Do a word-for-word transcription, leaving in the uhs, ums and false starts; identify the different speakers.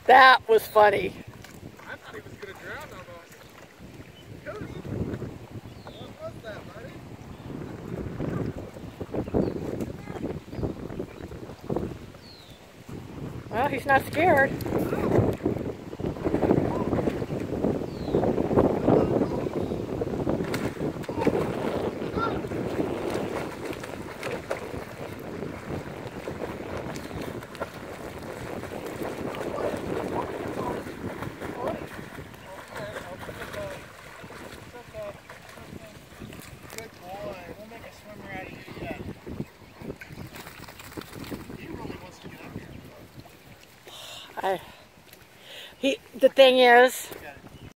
Speaker 1: That was funny.
Speaker 2: I thought he was going to drown almost. Cody, what was that, buddy?
Speaker 1: Well, he's not scared. I, he, the thing is,